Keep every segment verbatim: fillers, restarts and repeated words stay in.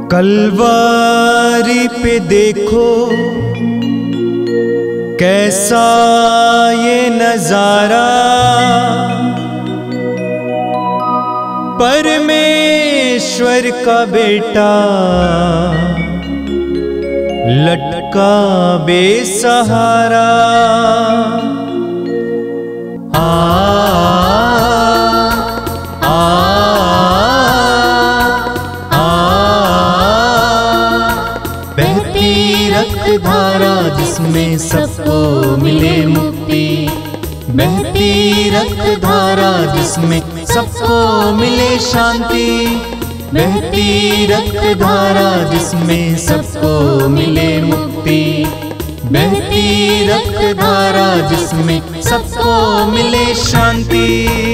कलवारी पे देखो कैसा ये नजारा, परमेश्वर का बेटा लटका बेसहारा। आ आ आ बहती रक्तधारा जिसमें सबको मिले मुक्ति, बहती रक्तधारा जिसमें सबको मिले शांति, बहती रक्तधारा जिसमें सबको मिले मुक्ति, बहती रक्तधारा जिसमें सबको मिले शांति।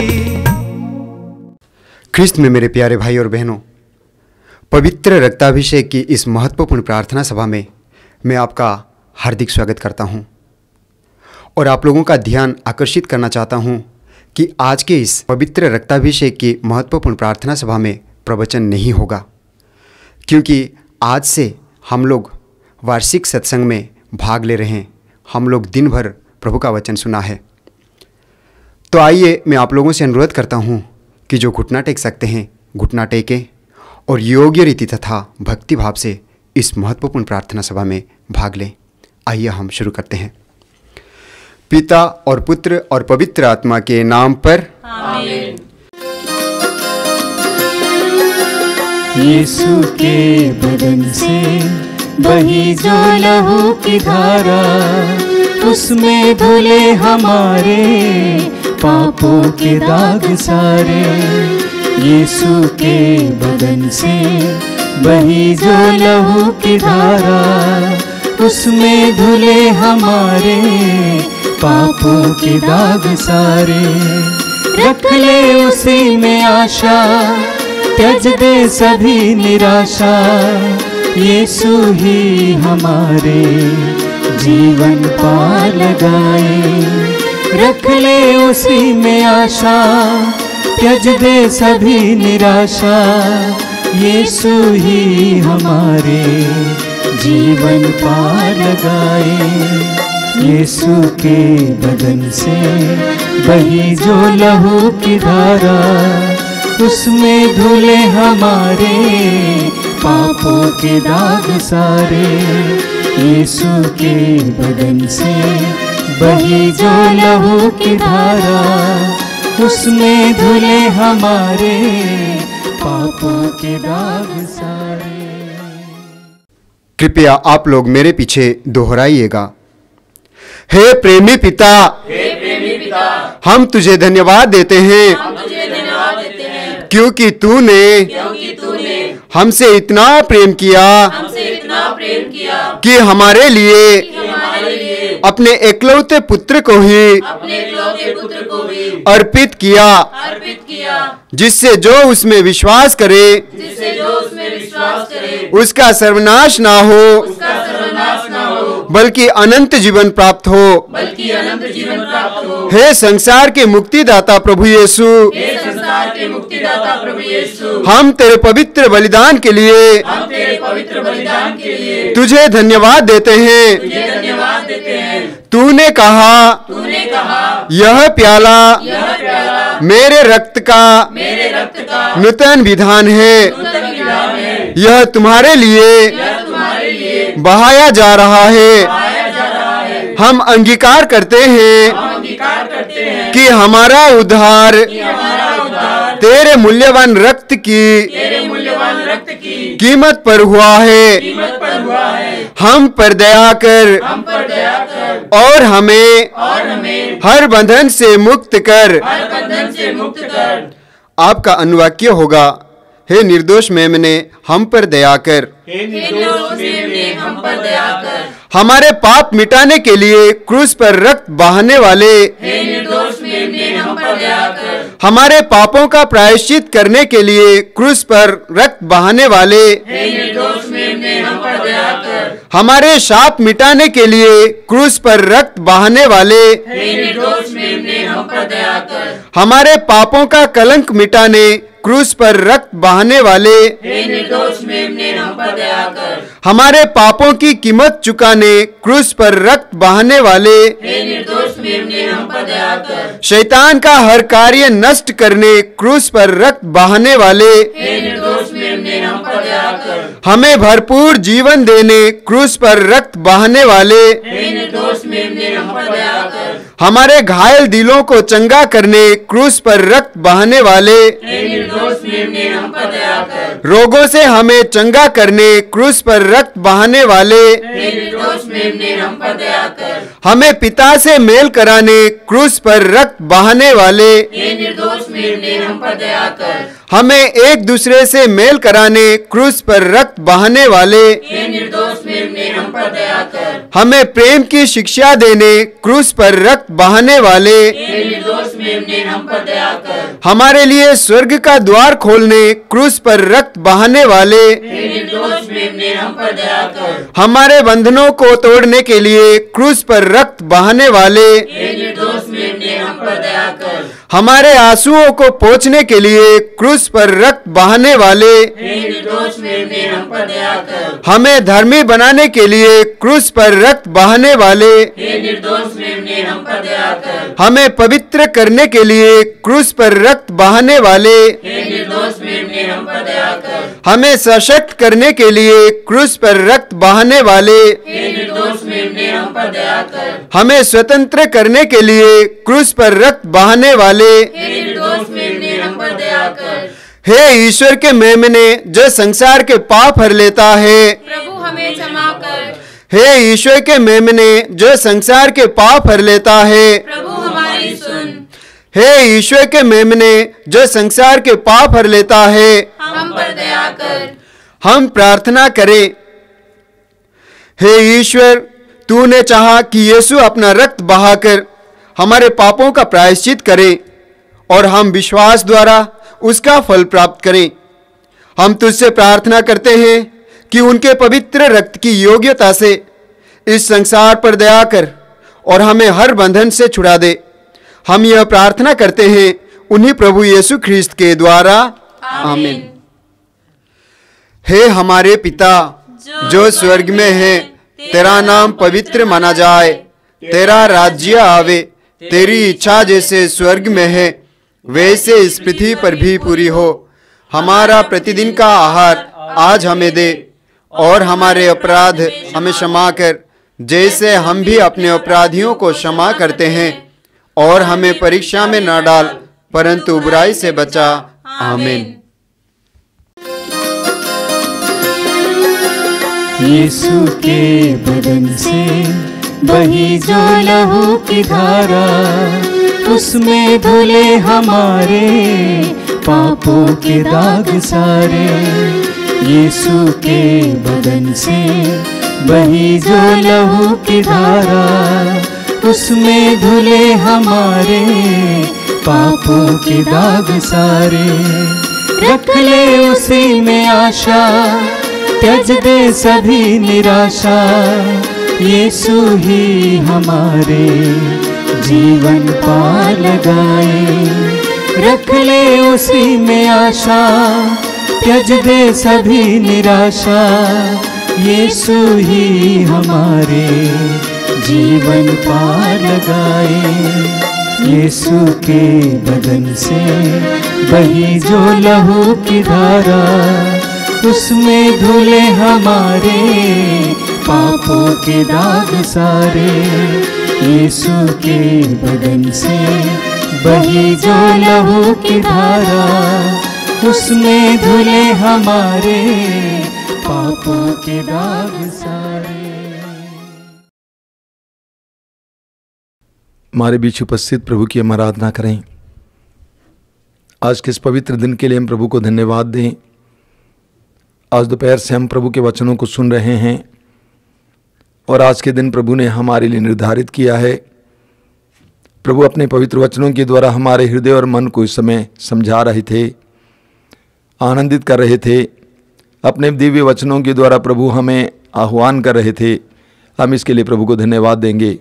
ख्रिस्त में मेरे प्यारे भाई और बहनों, पवित्र रक्ताभिषेक की इस महत्वपूर्ण प्रार्थना सभा में मैं आपका हार्दिक स्वागत करता हूं और आप लोगों का ध्यान आकर्षित करना चाहता हूं कि आज के इस पवित्र रक्ताभिषेक की महत्वपूर्ण प्रार्थना सभा में प्रवचन नहीं होगा, क्योंकि आज से हम लोग वार्षिक सत्संग में भाग ले रहे हैं। हम लोग दिन भर प्रभु का वचन सुना है। तो आइए मैं आप लोगों से अनुरोध करता हूं कि जो घुटना टेक सकते हैं घुटना टेकें और योग्य रीति तथा भक्ति भाव से इस महत्वपूर्ण प्रार्थना सभा में भाग लें। आइए हम शुरू करते हैं। पिता और पुत्र और पवित्र आत्मा के नाम पर आमीन। यीशु के बदन से बही जो लहू की धारा, उसमें धुले हमारे पापों के दाग सारे। यीशु के बदन से बही जो लहू की धारा, उसमें धुले हमारे पापों के दाग सारे। रख ले उसी में आशा, त्यज दे सभी निराशा, यीशु ही हमारे जीवन पार लगाए। रख ले उसी में आशा, त्यज दे सभी निराशा, यीशु ही हमारे जीवन पार लगाए। यीशु के बदन से बही जो लहू की धारा, उसमें धुले हमारे पापों के दाग सारे। यीशु के बदन से बही जो लहू की धारा, उसमें धुले हमारे पापों के दाग सारे। कृपया आप लोग मेरे पीछे दोहराइएगा। हे प्रेमी पिता, हे प्रेमी पिता, हम तुझे धन्यवाद देते हैं, हम तुझे धन्यवाद देते हैं, क्योंकि तूने क्योंकि तूने हमसे इतना प्रेम किया हमसे इतना प्रेम किया कि हमारे लिए कि हमारे लिए अपने एकलौते पुत्र को ही अपने इकलौते पुत्र को भी अर्पित किया, अर्पित किया, जिससे जो उसमें विश्वास करे जिससे जो उसमें विश्वास करे उसका सर्वनाश ना हो, उसका सर्वनाश न हो, बल्कि अनंत जीवन प्राप्त हो। बल्कि अनंत जीवन प्राप्त हो। हे संसार के मुक्तिदाता प्रभु यीशु, हे संसार के मुक्तिदाता प्रभु यीशु, हम तेरे पवित्र बलिदान के लिए हम तेरे पवित्र बलिदान के लिए तुझे धन्यवाद देते हैं। तुझे धन्यवाद देते हैं। तूने कहा तूने कहा यह प्याला यह प्याला मेरे रक्त का मेरे रक्त का नूतन विधान है, नूतन विधान है, यह तुम्हारे लिए यह तुम्हारे लिए बहाया जा रहा है। पाया जा रहा है। हम अंगीकार करते हैं हम अंगीकार करते हैं कि हमारा उद्धार कि हमारा उद्धार तेरे मूल्यवान रक्त की तेरे मूल्यवान रक्त की कीमत पर हुआ है। कीमत पर हुआ है। हम पर दया कर हम पर दया कर और हमें और हमें हर बंधन से मुक्त कर। हर बंधन से मुक्त कर। आपका अनुवाक्य होगा, हे निर्दोष मेमने हम पर दया कर। हे निर्दोष मेमने हम पर दया कर। हमारे पाप मिटाने के लिए क्रूस पर रक्त बहाने वाले हे निर्दोष मेमने हम पर दया कर। हमारे पापों का प्रायश्चित करने के लिए क्रूस पर रक्त बहाने वाले हे निर्दोष मेमने हम पर दया कर। हमारे शाप मिटाने के लिए क्रूस पर रक्त बहाने वाले हे निर्दोष मेमने हम पर दया कर। हमारे पापों का कलंक मिटाने क्रूस पर रक्त बहाने वाले, हे निर्दोष मेमने हम पर दया कर। हमारे पापों की कीमत चुकाने क्रूस पर रक्त बहाने वाले, हे निर्दोष मेमने हम पर दया कर। शैतान का हर कार्य नष्ट करने क्रूस पर रक्त बहाने वाले, हे निर्दोष मेमने हम पर दया कर। हमें भरपूर जीवन देने क्रूस पर रक्त बहाने वाले, हे निर्दोष मेमने हम पर दया कर। हमारे घायल दिलों को चंगा करने क्रूस पर रक्त बहाने वाले, हे निर्दोष मेमने हम पर दया कर। रोगों से हमें चंगा करने क्रूस पर रक्त बहाने वाले, हे निर्दोष मेमने हम पर दया कर। हमें पिता से मेल कराने क्रूस पर रक्त बहाने वाले, हे निर्दोष मेमने हम पर दया कर। हमें एक दूसरे से मेल कराने क्रूस पर रक्त बहाने वाले, हे निर्दोष मेमने हम पर दया कर। हमें प्रेम की शिक्षा देने क्रूस पर रक्त बहाने वाले, हे निर्दोष मेमने हम पर दया कर। हमारे लिए स्वर्ग का द्वार खोलने क्रूस पर रक्त बहाने वाले, हे निर्दोष मेमने हम पर दया कर। हमारे बंधनों को तोड़ने के लिए क्रूस पर रक्त बहाने वाले, हे निर्दोष मेमने हम पर दया कर। हमारे आंसुओं को पोंछने के लिए क्रूस पर रक्त बहाने वाले, हे निर्दोष मेमने हम पर दया कर। हमें धर्मी बनाने के लिए क्रूस पर रक्त बहाने वाले, हे निर्दोष मेमने हम पर दया कर। हमें पवित्र करने के लिए क्रूस पर रक्त बहाने वाले, हे निर्दोष मेमने हम पर दया कर। हमें सशक्त करने के लिए क्रूस पर रक्त बहाने वाले, हे निर्दोष मेमने हम पर दया कर। हमें स्वतंत्र करने के लिए क्रूस पर रक्त बहाने वाले, हे निर्दोष मेमने हम पर दया कर। हे ईश्वर के मेमने जो संसार के पाप हर लेता है, प्रभु हमें क्षमा कर। हे ईश्वर के मेमने जो संसार के पाप हर लेता है, प्रभु हमारी सुन। हे ईश्वर के मेमने जो संसार के पाप हर लेता है, हम पर दया कर। हम प्रार्थना करें। हे ईश्वर, तूने चाहा कि यीशु अपना रक्त बहाकर हमारे पापों का प्रायश्चित करे और हम विश्वास द्वारा उसका फल प्राप्त करें। हम तुझसे प्रार्थना करते हैं कि उनके पवित्र रक्त की योग्यता से इस संसार पर दया कर और हमें हर बंधन से छुड़ा दे। हम यह प्रार्थना करते हैं उन्हीं प्रभु यीशु ख्रिस्त के द्वारा, आमीन। हे हमारे पिता जो स्वर्ग में है, तेरा नाम पवित्र माना जाए, तेरा राज्य आवे, तेरी इच्छा जैसे स्वर्ग में है वैसे इस पृथ्वी पर भी पूरी हो। हमारा प्रतिदिन का आहार आज हमें दे और हमारे अपराध हमें क्षमा कर जैसे हम भी अपने अपराधियों को क्षमा करते हैं, और हमें परीक्षा में न डाल परंतु बुराई से बचा। आमीन। यीशु के बदन से बही जो लहू की धारा, उसमें धुले हमारे पापों के दाग सारे। यीशु के बदन से बही जो लहू की धारा, उसमें धुले हमारे पापों के दाग सारे। रख ले उसी में आशा, त्यज दे सभी निराशा, यीशु ही हमारे जीवन पार लगाए। रख ले उसी में आशा, त्यज दे सभी निराशा, यीशु ही हमारे जीवन पार लगाए। यीशु के बदन से बही जो लहू की धारा, उसमें धुले हमारे पापों के दाग सारे। यीशु के बदन से बही जो लहू की धारा, उसमें धुले हमारे पापों के दाग सारे। हमारे बीच उपस्थित प्रभु की हम आराधना करें। आज के इस पवित्र दिन के लिए हम प्रभु को धन्यवाद दें। आज दोपहर से हम प्रभु के वचनों को सुन रहे हैं और आज के दिन प्रभु ने हमारे लिए निर्धारित किया है। प्रभु अपने पवित्र वचनों के द्वारा हमारे हृदय और मन को इस समय समझा रहे थे, आनंदित कर रहे थे। अपने दिव्य वचनों के द्वारा प्रभु हमें आह्वान कर रहे थे। हम इसके लिए प्रभु को धन्यवाद देंगे।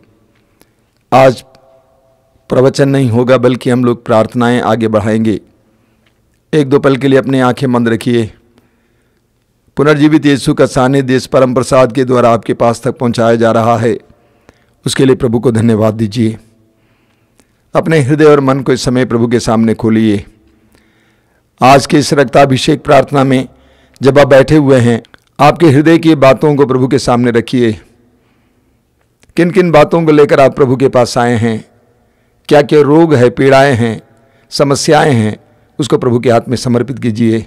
आज प्रवचन नहीं होगा बल्कि हम लोग प्रार्थनाएं आगे बढ़ाएंगे एक दो पल के लिए अपनी आंखें बंद रखिए। पुनर्जीवित यीशु का सानिध्य इस परम प्रसाद के द्वारा आपके पास तक पहुंचाया जा रहा है, उसके लिए प्रभु को धन्यवाद दीजिए। अपने हृदय और मन को इस समय प्रभु के सामने खोलिए। आज के इस रक्ताभिषेक प्रार्थना में जब आप बैठे हुए हैं, आपके हृदय की बातों को प्रभु के सामने रखिए। किन किन बातों को लेकर आप प्रभु के पास आए हैं, क्या क्या रोग है, पीड़ाएं हैं, समस्याएं हैं, उसको प्रभु के हाथ में समर्पित कीजिए।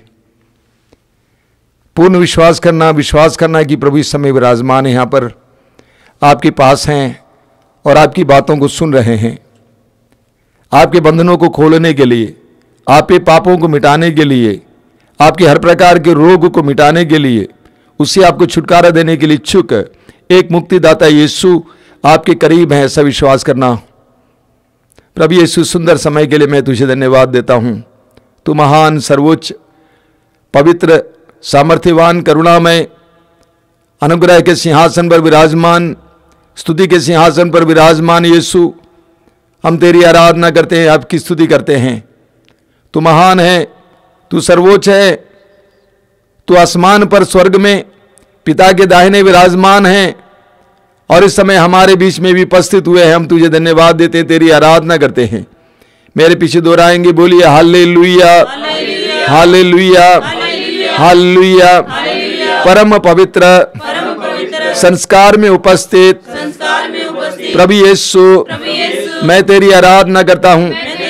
पूर्ण विश्वास करना विश्वास करना कि प्रभु इस समय विराजमान है, यहाँ पर आपके पास हैं और आपकी बातों को सुन रहे हैं। आपके बंधनों को खोलने के लिए, आपके पापों को मिटाने के लिए, आपके हर प्रकार के रोग को मिटाने के लिए, उससे आपको छुटकारा देने के लिए इच्छुक एक मुक्तिदाता यीशु आपके करीब है, ऐसा विश्वास करना। प्रभु यीशु, सुंदर समय के लिए मैं तुझे धन्यवाद देता हूँ। तू महान, सर्वोच्च, पवित्र, सामर्थ्यवान, करुणामय, अनुग्रह के सिंहासन पर विराजमान, स्तुति के सिंहासन पर विराजमान यीशु, हम तेरी आराधना करते हैं, आपकी स्तुति करते हैं। तू महान है, तू सर्वोच्च है, तू आसमान पर स्वर्ग में पिता के दाहिने विराजमान है और इस समय हमारे बीच में भी उपस्थित हुए हैं। हम तुझे धन्यवाद देते हैं, तेरी आराधना करते हैं। मेरे पीछे दोहराएंगे, बोलिए हालेलुया, हालेलुया, हालेलुया। परम पवित्र संस्कार में उपस्थित प्रभु यीशु, मैं तेरी आराधना करता हूँ।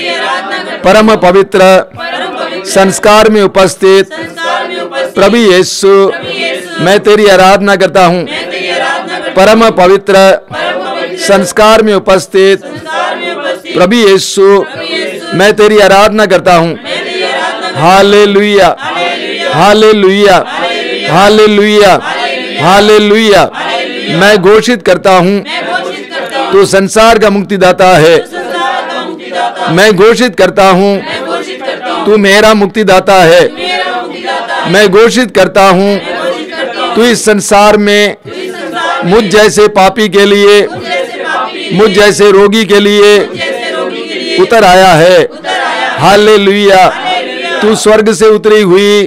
परम पवित्र संस्कार में उपस्थित प्रभु यीशु, मैं तेरी आराधना करता हूँ। परम पवित्र संस्कार में उपस्थित प्रभु यीशु, मैं तेरी आराधना करता हूँ। Hallelujah, hallelujah, hallelujah, hallelujah. मैं घोषित करता हूँ, तू संसार का मुक्तिदाता है। मैं घोषित करता हूँ, तू मेरा मुक्तिदाता है। मैं घोषित करता हूँ, तू इस संसार में मुझ जैसे पापी के लिए, मुझ जैसे रोगी के लिए उतर आया है। हालेलुया। तू स्वर्ग से उतरी हुई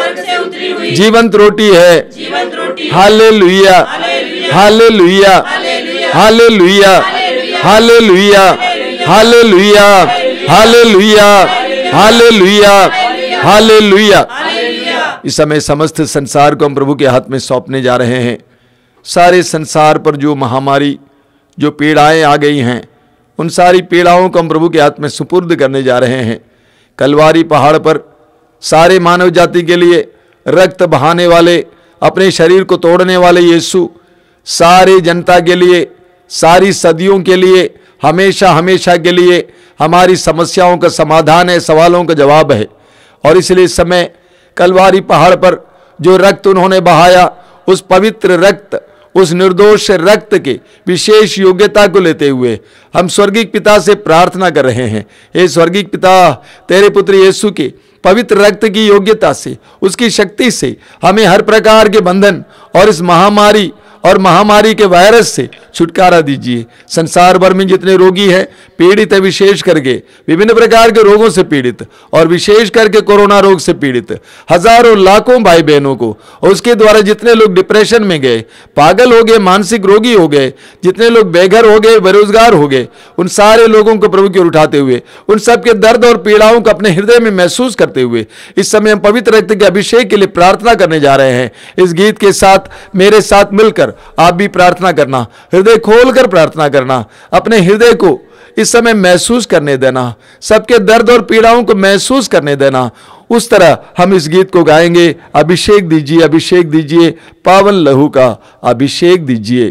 जीवंत रोटी है। Hallelujah, hallelujah, hallelujah, hallelujah, hallelujah, hallelujah, hallelujah, hallelujah. इस समय समस्त संसार को हम प्रभु के हाथ में सौंपने जा रहे हैं। सारे संसार पर जो महामारी, जो पीड़ाएं आ गई हैं, उन सारी पीड़ाओं को हम प्रभु के हाथ में सुपुर्द करने जा रहे हैं। कलवारी पहाड़ पर सारे मानव जाति के लिए रक्त बहाने वाले, अपने शरीर को तोड़ने वाले यीशु, सारी जनता के लिए, सारी सदियों के लिए, हमेशा हमेशा के लिए हमारी समस्याओं का समाधान है, सवालों का जवाब है। और इसलिए इस समय कलवारी पहाड़ पर जो रक्त उन्होंने बहाया, उस पवित्र रक्त, उस निर्दोष रक्त के विशेष योग्यता को लेते हुए हम स्वर्गीय पिता से प्रार्थना कर रहे हैं। हे स्वर्गीय पिता, तेरे पुत्र यीशु के पवित्र रक्त की योग्यता से, उसकी शक्ति से हमें हर प्रकार के बंधन और इस महामारी और महामारी के वायरस से छुटकारा दीजिए। संसार भर में जितने रोगी हैं, पीड़ित है, विशेष करके विभिन्न प्रकार के रोगों से पीड़ित और विशेष करके कोरोना रोग से पीड़ित हजारों लाखों भाई बहनों को, और उसके द्वारा जितने लोग डिप्रेशन में गए, पागल हो गए, मानसिक रोगी हो गए, जितने लोग बेघर हो गए, बेरोजगार हो गए, उन सारे लोगों को प्रभु की ओर उठाते हुए, उन सबके दर्द और पीड़ाओं को अपने हृदय में महसूस करते हुए इस समय हम पवित्र रक्त के अभिषेक के लिए प्रार्थना करने जा रहे हैं। इस गीत के साथ मेरे साथ मिलकर आप भी प्रार्थना करना, हृदय खोलकर प्रार्थना करना, अपने हृदय को इस समय महसूस करने देना, सबके दर्द और पीड़ाओं को महसूस करने देना। उस तरह हम इस गीत को गाएंगे। अभिषेक दीजिए, अभिषेक दीजिए, पावन लहू का अभिषेक दीजिए।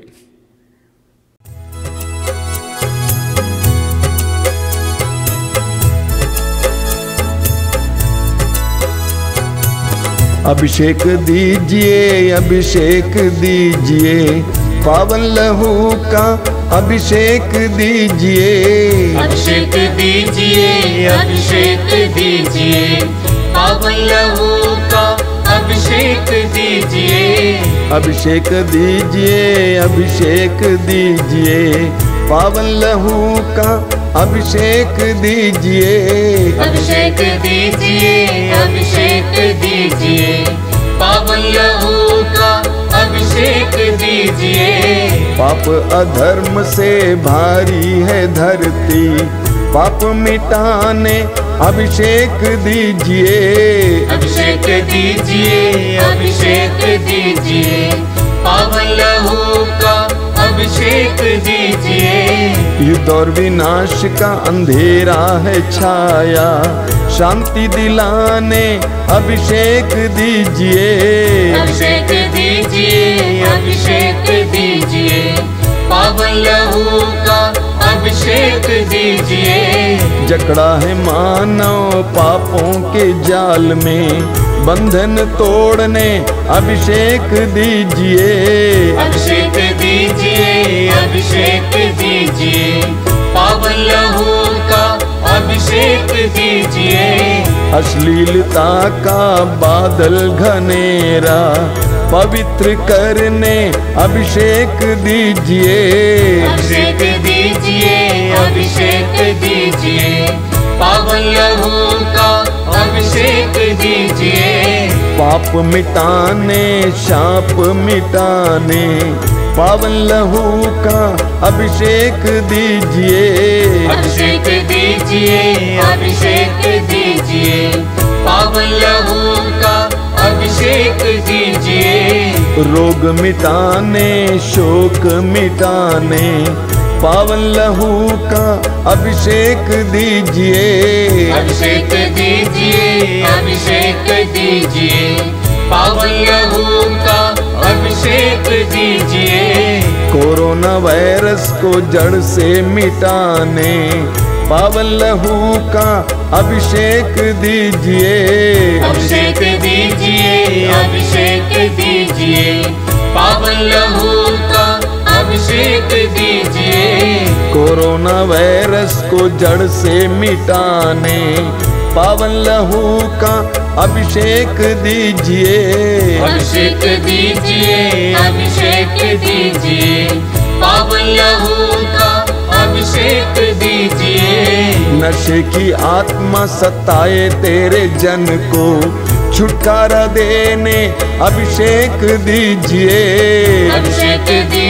अभिषेक दीजिए, अभिषेक दीजिए, पावन लहू का अभिषेक दीजिए। अभिषेक दीजिए, अभिषेक दीजिए, पावन लहू का अभिषेक दीजिए। अभिषेक दीजिए, अभिषेक दीजिए, पावन लहू का अभिषेक दीजिए। अभिषेक दीजिए, अभिषेक दीजिए, पावन लहू का अभिषेक दीजिए। पाप अधर्म से भारी है धरती, पाप मिटाने अभिषेक दीजिए। अभिषेक दीजिए, अभिषेक दीजिए, पावन लहू का अभिषेक दीजिए। युद्ध और विनाश का अंधेरा है छाया, शांति दिलाने अभिषेक दीजिए। अभिषेक दीजिए, अभिषेक दीजिए, पावन लहू का अभिषेक दीजिए। जकड़ा है मानव पापों के जाल में, बंधन तोड़ने अभिषेक दीजिए। अभिषेक दीजिए, अभिषेक दीजिए, पावन लहू का अभिषेक दीजिए। अश्लीलता का बादल घनेरा पवित्र करने अभिषेक दीजिए। अभिषेक दीजिए, अभिषेक दीजिए, पावन लहू का अभिषेक दीजिए। पाप मिटाने शाप मिटाने पावन लहू का अभिषेक दीजिए। अभिषेक दीजिए, अभिषेक दीजिए, पावन लहू का अभिषेक दीजिए। रोग मिटाने शोक मिटाने पावन लहू का अभिषेक दीजिए। अभिषेक दीजिए, अभिषेक दीजिए, पावन लहू का अभिषेक दीजिए। कोरोना वायरस को जड़ से मिटाने पावन लहू का अभिषेक दीजिए। अभिषेक दीजिए, अभिषेक दीजिए, पावन लहू का अभिषेक दीजिए। कोरोना वायरस को जड़ से मिटाने पावन लहू का अभिषेक दीजिए। अभिषेक दीजिए, अभिषेक दीजिए, पावन लहू का अभिषेक दीजिए। नशे की आत्मा सताए तेरे जन को छुटकारा देने अभिषेक दीजिए। अभिषेक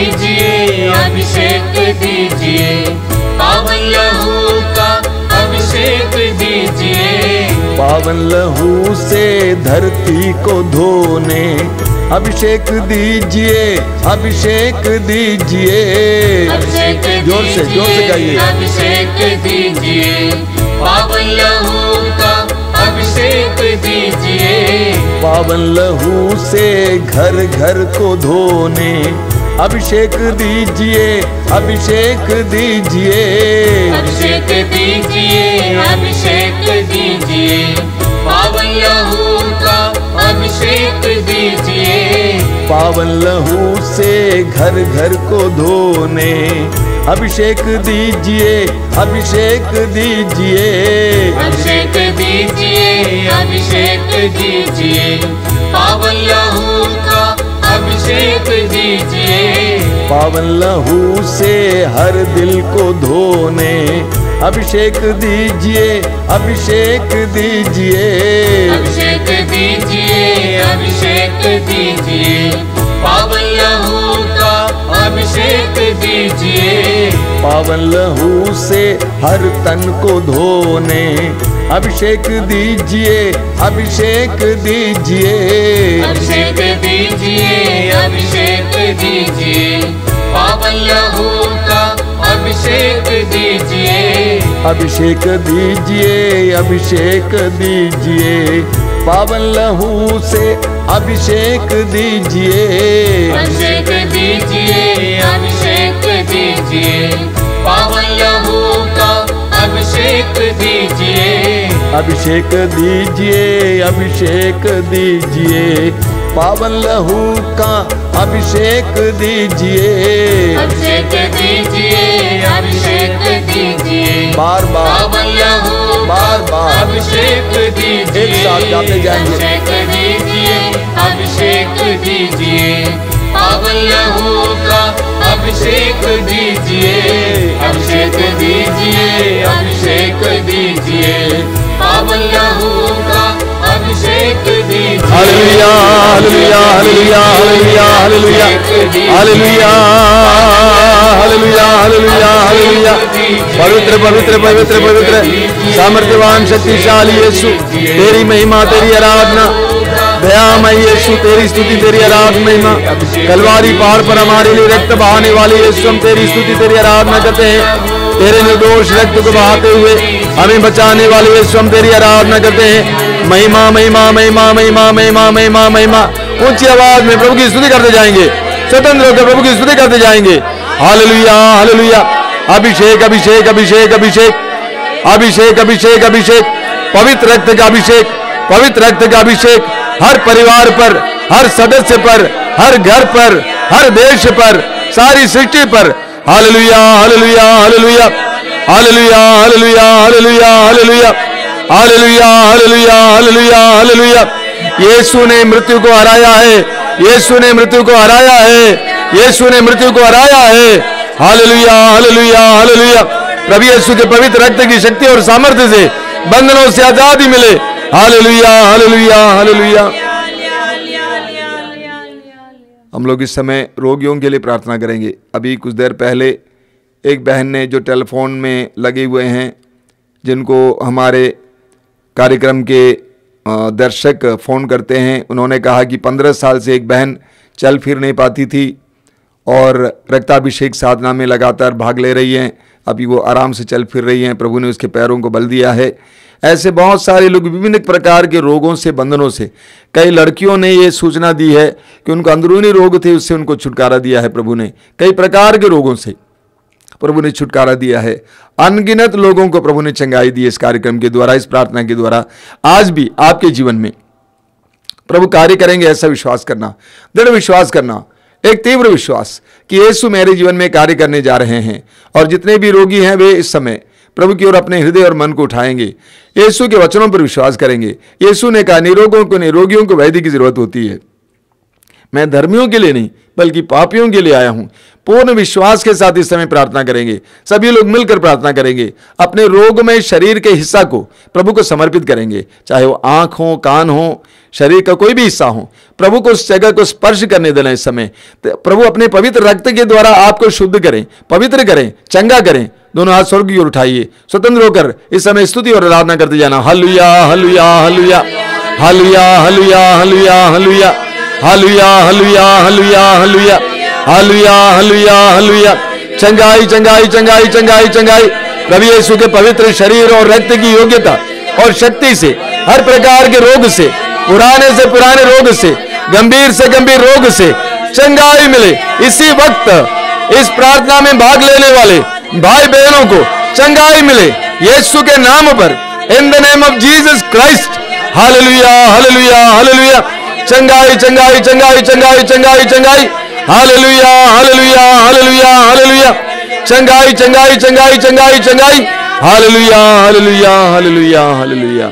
दीजिए, अभिषेक दीजिए, पावन लहू का अभिषेक दीजिए। पावन लहू से धरती को धोने अभिषेक दीजिए। अभिषेक दीजिए। अभिषेक जोर से जोर से गाइए। अभिषेक दीजिए, पावन लहू का अभिषेक दीजिए। पावन लहू से घर घर को धोने अभिषेक दीजिए। अभिषेक दीजिए। अभिषेक दीजिए, अभिषेक दीजिए, पावन लहू का अभिषेक दीजिए। पावन लहू से घर घर को धोने अभिषेक दीजिए। अभिषेक दीजिए। अभिषेक दीजिए, अभिषेक दीजिए, पावन लहू का अभिषेक दीजिए। पावन लहू से हर दिल को धोने अभिषेक दीजिए। अभिषेक दीजिए। अभिषेक दीजिए, अभिषेक दीजिए, पावन लहू का अभिषेक दीजिए। पावन लहू से हर तन को धोने अभिषेक दीजिए। अभिषेक दीजिए। अभिषेक दीजिए, अभिषेक दीजिए, पावन लहू का अभिषेक दीजिए। अभिषेक दीजिए। अभिषेक दीजिए। पावन लहू से अभिषेक दीजिए। अभिषेक दीजिए, अभिषेक दीजिए, पावन लहू का अभिषेक दीजिए। अभिषेक दीजिए। अभिषेक दीजिए। पावन लहू का अभिषेक दीजिए। अभिषेक दीजिए, अभिषेक दीजिए, बार बार पावन लहू बार बार अभिषेक दीजिए। एक साथ गाते जाएंगे। अभिषेक दीजिए, अभिषेक दीजिए, पावन लहू का अभिषेक दीजिए। अभिषेक अभिषेक दीजिए, अभिषेक दीजिए, पावन लहू का अभिषेक दीजिए। Hallelujah hallelujah hallelujah hallelujah hallelujah hallelujah hallelujah hallelujah hallelujah. पवित्र पवित्र पवित्र पवित्र सामर्थ्यवान शक्तिशाली यीशु, तेरी महिमा तेरी आराधना, दयामय यीशु तेरी स्तुति तेरी आराधना महिमा। कलवारी पहाड़ पर हमारे लिए रक्त बहाने वाले यीशु, हम तेरी स्तुति तेरी आराधना करते हैं। तेरे निर्दोष रक्त को बहाते हुए हमें बचाने वाले यीशु, हम तेरी आराधना करते हैं। महिमा महिमा महिमा महिमा महिमा महिमा महिमा। ऊंची आवाज में प्रभु की स्तुति करते जाएंगे, स्वतंत्र होकर प्रभु की स्तुति करते जाएंगे। Hallelujah hallelujah. अभिषेक अभिषेक अभिषेक अभिषेक अभिषेक अभिषेक अभिषेक, पवित्र रक्त का अभिषेक, पवित्र रक्त का अभिषेक हर परिवार पर, हर सदस्य पर, हर घर पर, हर देश पर, सारी सृष्टि पर। Hallelujah hallelujah hallelujah hallelujah hallelujah hallelujah hallelujah hallelujah hallelujah hallelujah hallelujah. Yeshu ने मृत्यु को हराया है, यीशु ने मृत्यु को हराया है, यीशु ने मृत्यु को हराया है। Hallelujah hallelujah hallelujah. प्रभु यीशु के पवित्र रक्त की शक्ति और सामर्थ्य से बंधनों से आजादी मिले। Hallelujah hallelujah hallelujah. हम लोग इस समय रोगियों के लिए प्रार्थना करेंगे। अभी कुछ देर पहले एक बहन ने जो टेलीफोन में लगे हुए हैं, जिनको हमारे कार्यक्रम के दर्शक फ़ोन करते हैं, उन्होंने कहा कि पंद्रह साल से एक बहन चल फिर नहीं पाती थी और रक्ताभिषेक साधना में लगातार भाग ले रही हैं। अभी वो आराम से चल फिर रही हैं, प्रभु ने उसके पैरों को बल दिया है। ऐसे बहुत सारे लोग विभिन्न प्रकार के रोगों से, बंधनों से, कई लड़कियों ने ये सूचना दी है कि उनको अंदरूनी रोग थे, उससे उनको छुटकारा दिया है प्रभु ने। कई प्रकार के रोगों से प्रभु ने छुटकारा दिया है। अनगिनत लोगों को प्रभु ने चंगाई दी इस कार्यक्रम के द्वारा, इस प्रार्थना के द्वारा। आज भी आपके जीवन में प्रभु कार्य करेंगे, ऐसा विश्वास करना, दृढ़ विश्वास करना, एक तीव्र विश्वास कि यीशु मेरे जीवन में कार्य करने जा रहे हैं। और जितने भी रोगी हैं वे इस समय प्रभु की ओर अपने हृदय और मन को उठाएंगे, यीशु के वचनों पर विश्वास करेंगे। यीशु ने कहा, निरोगों को, निरोगियों को वैद्य की जरूरत होती है। मैं धर्मियों के लिए नहीं बल्कि पापियों के लिए आया हूं। पूर्ण विश्वास के साथ इस समय प्रार्थना करेंगे, सभी लोग मिलकर प्रार्थना करेंगे। अपने रोग में शरीर के हिस्सा को प्रभु को समर्पित करेंगे, चाहे वो आंख हो, कान हो, शरीर का कोई भी हिस्सा हो। प्रभु को उस जगह को स्पर्श करने देना इस समय। प्रभु अपने पवित्र रक्त के द्वारा आपको शुद्ध करें, पवित्र करें, चंगा करें। दोनों हाथ स्वर्ग की ओर उठाइए, स्वतंत्र होकर इस समय स्तुति और आराधना करते जाना। Hallelujah hallelujah hallelujah hallelujah hallelujah hallelujah hallelujah hallelujah hallelujah hallelujah hallelujah hallelujah hallelujah hallelujah. चंगाई चंगाई चंगाई चंगाई चंगाई। प्रभु यीशु के पवित्र शरीर और रक्त की योग्यता और शक्ति से हर प्रकार के रोग से, पुराने से पुराने रोग से, गंभीर से गंभीर रोग से चंगाई मिले। इसी वक्त इस प्रार्थना में भाग लेने वाले भाई बहनों को चंगाई मिले यीशु के नाम पर, in the name of Jesus Christ. Hallelujah hallelujah hallelujah. चंगाई चंगाई चंगाई चंगाई चंगाई चंगाई। Hallelujah hallelujah hallelujah hallelujah. चंगाई चंगाई चंगाई चंगाई चंगाई। Hallelujah hallelujah hallelujah hallelujah.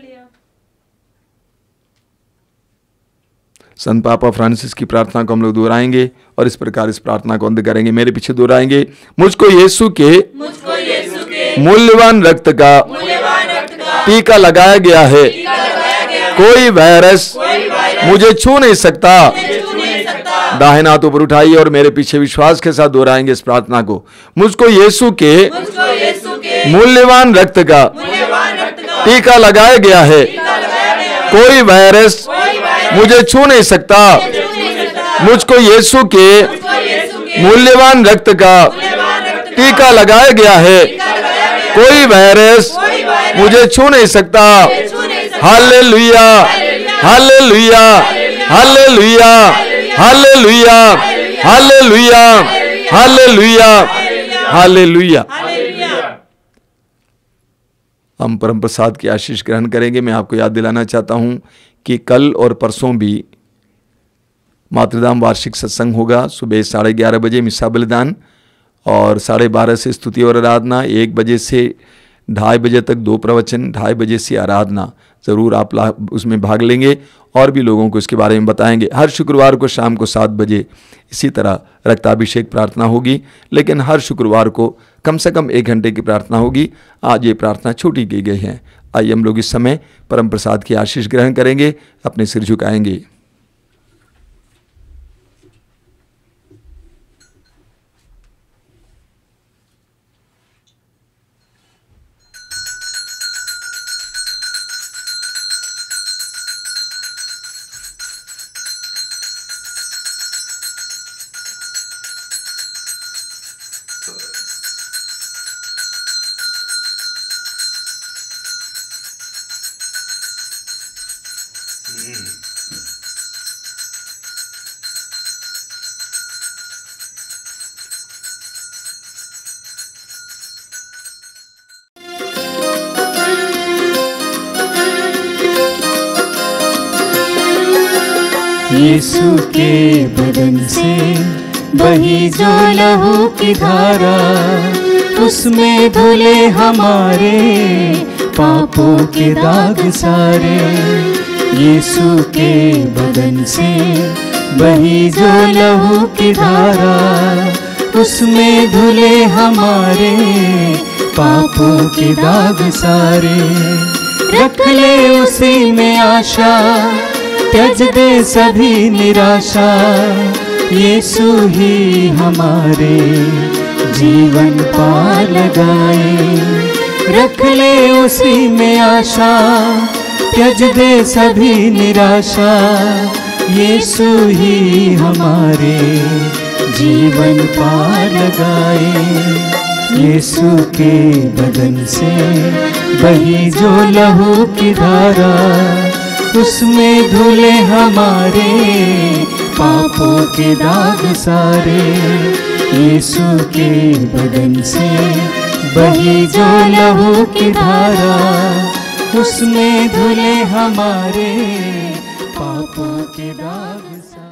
संत पापा फ्रांसिस की प्रार्थना को हम लोग दोहराएंगे और इस प्रकार इस प्रार्थना को अंत करेंगे। मेरे पीछे दोहराएंगे। मुझको यीशु के मुझको यीशु के मूल्यवान रक्त का मूल्यवान रक्त का टीका लगाया गया है। टीका लगाया गया है। कोई वायरस कोई वायरस मुझे छू नहीं सकता। मुझे छू नहीं सकता। दाहिने हाथ ऊपर उठाइए और मेरे पीछे विश्वास के साथ दोहराएंगे इस प्रार्थना को। मुझको यीशु के मुझको यीशु के मूल्यवान रक्त का मूल्यवान रक्त का टीका लगाया गया है। टीका लगाया गया है। कोई वायरस कोई वायरस मुझे छू नहीं सकता। छू नहीं सकता। मुझको यीशु के मुझको यीशु के मूल्यवान रक्त का मूल्यवान रक्त का टीका लगाया गया है। टीका लगाया गया है। कोई वायरस कोई वायरस मुझे छू नहीं सकता। छू नहीं सकता। Hallelujah hallelujah hallelujah hallelujah hallelujah hallelujah hallelujah. हम परम प्रसाद की आशीष ग्रहण करेंगे। मैं आपको याद दिलाना चाहता हूं कि कल और परसों भी मातृधाम वार्षिक सत्संग होगा। सुबह साढ़े ग्यारह बजे मिसा बलिदान और साढ़े बारह से स्तुति और आराधना, एक बजे से ढाई बजे तक दो प्रवचन, ढाई बजे से आराधना। ज़रूर आप उसमें भाग लेंगे और भी लोगों को इसके बारे में बताएंगे। हर शुक्रवार को शाम को सात बजे इसी तरह रक्ताभिषेक प्रार्थना होगी, लेकिन हर शुक्रवार को कम से कम एक घंटे की प्रार्थना होगी। आज ये प्रार्थना छोटी की गई है। आइए हम लोग इस समय परम प्रसाद की आशीष ग्रहण करेंगे, अपने सिर झुकाएंगे। यीशु के बदन से बही जो लहू की धारा, उसमें धुले हमारे पापों के दाग सारे। यीशु के बदन से बही जो लहू की धारा, उसमें धुले हमारे पापों के दाग सारे। रख ले उसी में आशा, त्यज दे सभी निराशा। यीशु ही हमारे जीवन पार लगाए। रख ले उसी में आशा, त्यज दे सभी निराशा। यीशु ही हमारे जीवन पार लगाए। यीशु के बदन से बही जो लहू की धारा, उसमें धुले हमारे पापों के दाग सारे। यीशु के बदन से बही जो लहू की धारा, उसमें धुले हमारे पापों के दाग सारे।